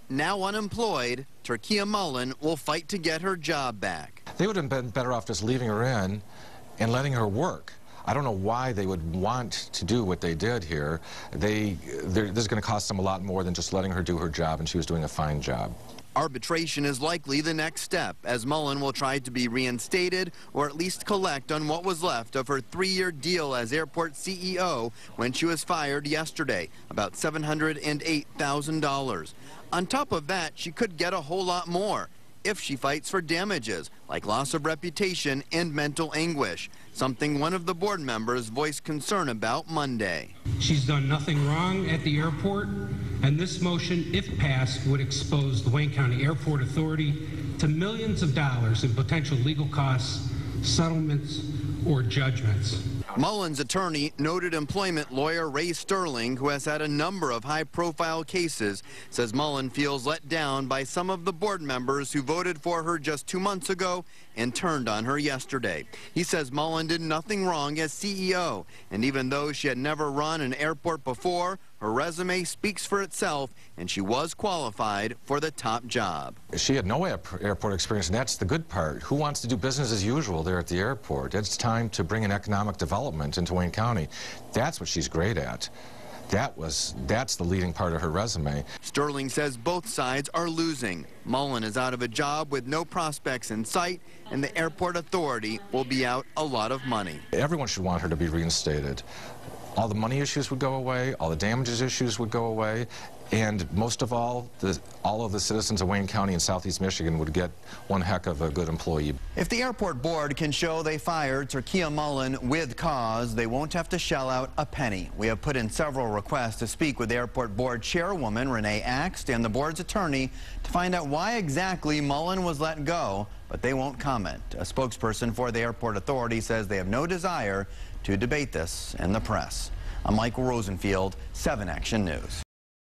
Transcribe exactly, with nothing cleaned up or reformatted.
now unemployed, Turkia Mullen will fight to get her job back. They would have been better off just leaving her in and letting her work. I don't know why they would want to do what they did here. They, this is going to cost them a lot more than just letting her do her job, and she was doing a fine job. Arbitration is likely the next step, as Mullen will try to be reinstated or at least collect on what was left of her three-year deal as airport C E O when she was fired yesterday, about seven hundred eight thousand dollars. On top of that, she could get a whole lot more if she fights for damages, like loss of reputation and mental anguish, something one of the board members voiced concern about Monday. She's done nothing wrong at the airport, and this motion, if passed, would expose the Wayne County Airport Authority to millions of dollars in potential legal costs, settlements, or judgments. Mullen's attorney, noted employment lawyer Ray Sterling, who has had a number of high-profile cases, says Mullen feels let down by some of the board members who voted for her just two months ago and turned on her yesterday. He says Mullen did nothing wrong as C E O, and even though she had never run an airport before, her resume speaks for itself, and she was qualified for the top job. She had no airport experience, and that's the good part. Who wants to do business as usual there at the airport? It's time to bring an economic development into Wayne County. That's what she's great at. That was, that's the leading part of her resume. Sterling says both sides are losing. Mullen is out of a job with no prospects in sight, and the airport authority will be out a lot of money. Everyone should want her to be reinstated. All the money issues would go away, all the damages issues would go away, and most of all, the, all of the citizens of Wayne County and Southeast Michigan would get one heck of a good employee. If the airport board can show they fired Turkia Mullen with cause, they won't have to shell out a penny. We have put in several requests to speak with airport board chairwoman Renee Axt and the board's attorney to find out why exactly Mullen was let go, but they won't comment. A spokesperson for the airport authority says they have no desire to debate this in the press. I'm Michael Rosenfield, seven Action News.